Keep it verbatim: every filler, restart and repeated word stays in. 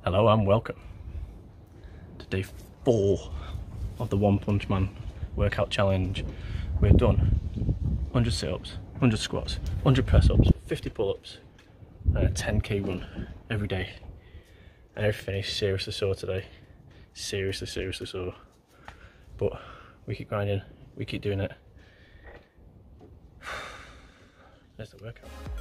Hello and welcome to day four of the One Punch Man workout challenge. We've done one hundred sit-ups, one hundred squats, one hundred press-ups, fifty pull-ups and a ten K run every day. And everything is seriously sore today. Seriously, seriously sore. But we keep grinding, we keep doing it. There's the workout.